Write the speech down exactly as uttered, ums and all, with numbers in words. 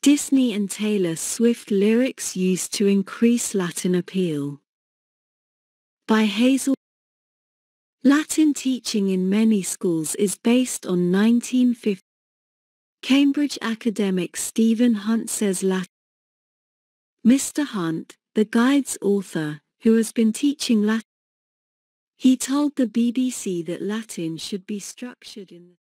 Disney and Taylor Swift lyrics used to increase Latin appeal. By Hazel. Latin teaching in many schools is based on nineteen fifty. Cambridge academic Stephen Hunt says Latin. Mister Hunt, the guide's author, who has been teaching Latin, he told the B B C that Latin should be structured in the